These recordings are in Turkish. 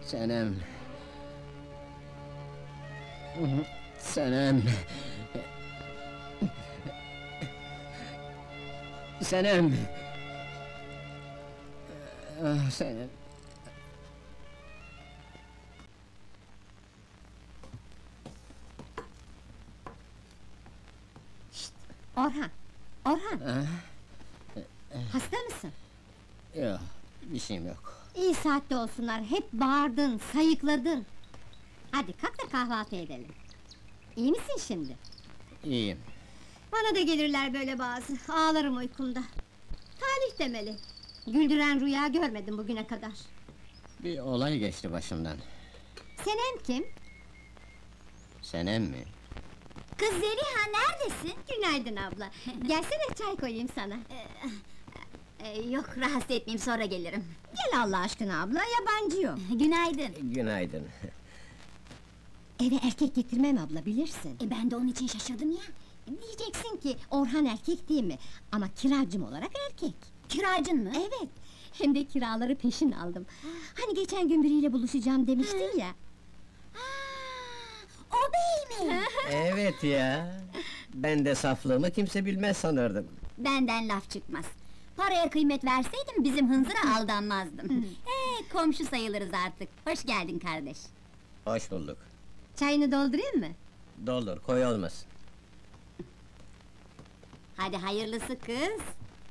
Senem. Senem. Senem. Ah, Senem. Orhan! Orhan! Ah, Hasta mısın? yok, bir şeyim yok. İyi saatte olsunlar, hep bağırdın, sayıkladın! Hadi kalk da kahvaltı edelim. İyi misin şimdi? İyiyim. Bana da gelirler böyle bazı, ağlarım uykumda. Talih demeli. Güldüren rüya görmedim bugüne kadar. Bir olay geçti başımdan. Senem kim? Senem mi? Kız Zeliha, neredesin? Günaydın abla. Gelsene çay koyayım sana. Yok, rahatsız etmeyeyim, sonra gelirim. Gel Allah aşkına abla, yabancı yok. Günaydın. Günaydın. Eve erkek getirmem abla, bilirsin. Ben de onun için şaşırdım ya. Diyeceksin ki Orhan erkek değil mi? Ama kiracım olarak erkek. Kiracın mı? Evet, hem de kiraları peşin aldım. Hani geçen gün biriyle buluşacağım demiştin ya. O bey mi? Evet ya. Ben de saflığımı kimse bilmez sanırdım. Benden laf çıkmaz. Paraya kıymet verseydim bizim hınzıra aldanmazdım. Komşu sayılırız artık. Hoş geldin kardeş. Hoş bulduk. Çayını doldurayım mı? Doldur, koy olmasın. Hadi hayırlısı kız.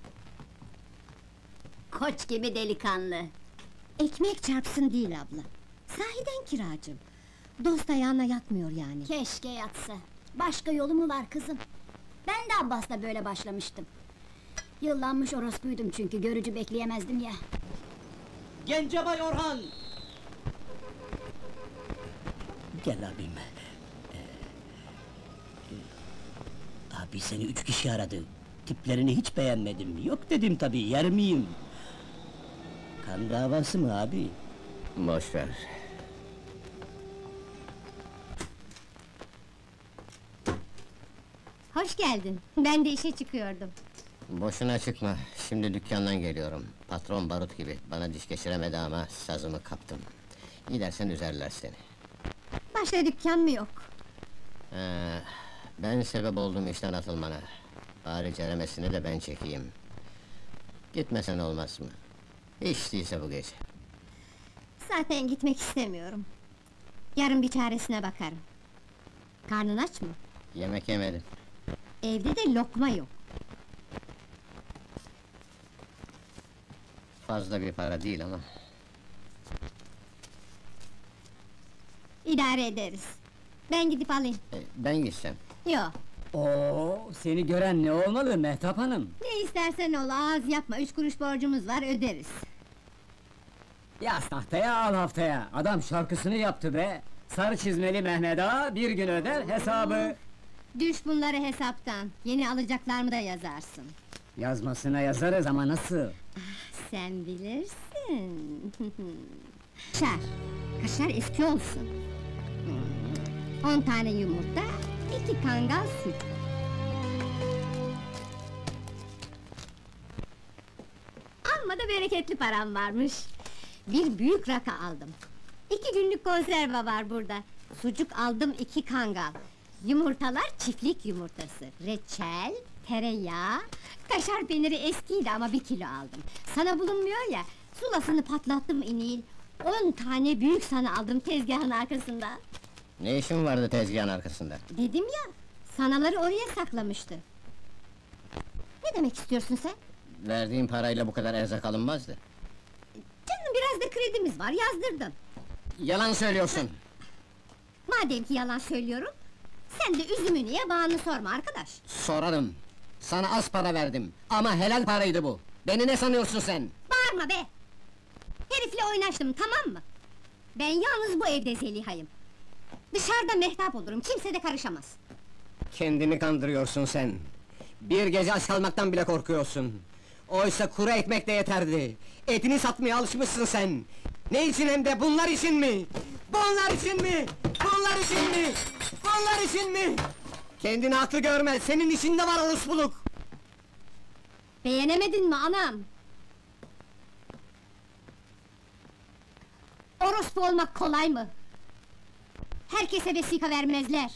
Koç gibi delikanlı. Ekmek çarpsın değil abla. Sahiden kiracım. Dost ayağına yatmıyor yani. Keşke yatsa. Başka yolu mu var kızım? Ben de Abbas'la böyle başlamıştım. Yıllanmış orospuydum çünkü, görücü bekleyemezdim ya. Gencebay Orhan! Gel abim. Abi seni 3 kişi aradı. Tiplerini hiç beğenmedim. Yok dedim tabii, yer miyim? Kan davası mı abi? Boş ver. Hoş geldin. Ben de işe çıkıyordum. Boşuna çıkma, şimdi dükkandan geliyorum. Patron barut gibi, bana diş geçiremedi ama sazımı kaptım. Gidersen üzerler seni. Başka dükkan mı yok? Ben sebep oldum işten atılmana. Bari ceremesini de ben çekeyim. Gitmesen olmaz mı? Hiç değilse bu gece. Zaten gitmek istemiyorum. Yarın bir çaresine bakarım. Karnın aç mı? Yemek yemedim. Evde de lokma yok. Fazla bir para değil ama. İdare ederiz. Ben gidip alayım. Ben gitsem. Yok. Oo, seni gören ne olmalı Mehtap Hanım? Ne istersen ol, ağız yapma. 3 kuruş borcumuz var, öderiz. Yaz tahtaya al haftaya, adam şarkısını yaptı be! Sarı çizmeli Mehmet Ağa bir gün öder hesabı! Düş bunları hesaptan. Yeni alacaklarımı da yazarsın. Yazmasına yazarız ama nasıl? Sen bilirsin. Kaşar. Kaşar eski olsun. 10 tane yumurta, 2 kangal süt. Amma da bereketli param varmış. Bir büyük rakı aldım. 2 günlük konserve var burada. Sucuk aldım, 2 kangal. Yumurtalar çiftlik yumurtası. Reçel, tereyağı, kaşar peyniri eskiydi ama 1 kilo aldım. Sana bulunmuyor ya, sulasını patlattım inil. 10 tane büyük sana aldım tezgahın arkasında. Ne işin vardı tezgahın arkasında? Dedim ya, sanaları oraya saklamıştı. Ne demek istiyorsun sen? Verdiğin parayla bu kadar erzak alınmazdı. Canım, biraz da kredimiz var, yazdırdım. Yalan söylüyorsun! Madem ki yalan söylüyorum, sen de üzümünü ye, bağını sorma arkadaş. Sorarım! Sana az para verdim, ama helal paraydı bu! Beni ne sanıyorsun sen? Bağırma be! Herifle oynaştım, tamam mı? Ben yalnız bu evde Zeliha'yım. Dışarıda mehtap olurum, kimse de karışamaz. Kendini kandırıyorsun sen! Bir gece aç kalmaktan bile korkuyorsun! Oysa kuru ekmek de yeterdi! Etini satmaya alışmışsın sen! Ne için hem de bunlar için mi? Bunlar için mi? Bunlar için mi? Bunlar için mi? Kendini haklı görme, senin içinde var orospuluk! Beğenemedin mi anam? Orospu olmak kolay mı? Herkese vesika vermezler.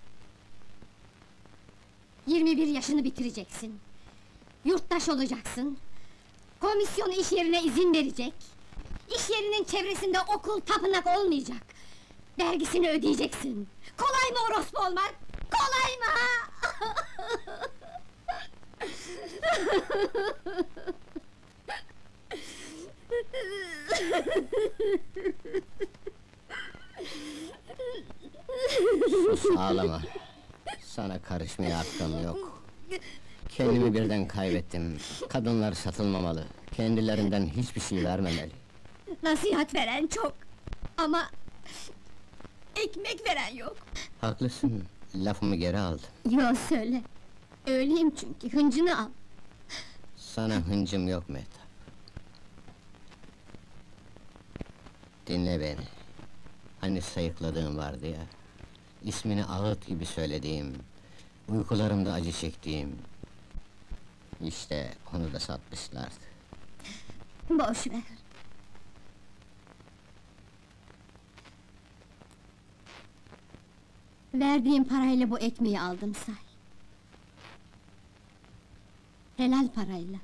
21 yaşını bitireceksin. Yurttaş olacaksın. Komisyon iş yerine izin verecek. İş yerinin çevresinde okul, tapınak olmayacak. Vergisini ödeyeceksin. Kolay mı orospu olmak? Kolay mı ha? Sus, ağlama. Sana karışmaya hakkım yok. Kendimi birden kaybettim. Kadınlar satılmamalı. Kendilerinden hiçbir şey vermemeli. Nasihat veren çok. Ama... ekmek veren yok. Haklısın, lafımı geri aldım. Yo, söyle. Öyleyim çünkü, hıncını al. Sana hıncım yok Mehtap. Dinle beni. Hani sayıkladığım vardı ya... ...İsmini ağıt gibi söylediğim... ...uykularımda acı çektiğim... ...İşte onu da satmışlardı. Boş ver. Verdiğim parayla bu ekmeği aldım say. Helal parayla.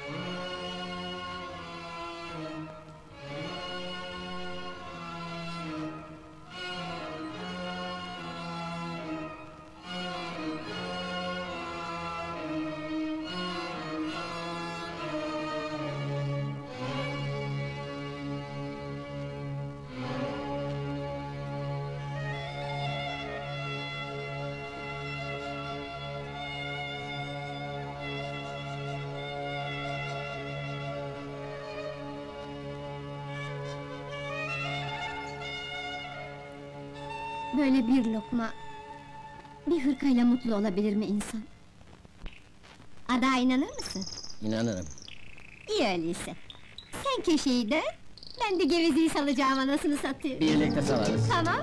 Böyle bir lokma, bir hırkayla mutlu olabilir mi insan? Ada inanır mısın? İnanırım. İyi öyleyse. Sen köşeyi dön, ben de gevezeyi salacağım anasını satayım. Birlikte salarız. Tamam.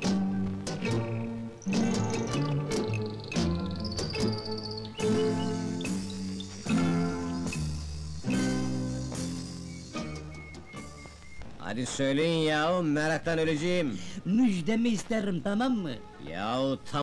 Hadi söyleyin yahu, meraktan öleceğim. Müjdemi isterim, tamam mı? Yahu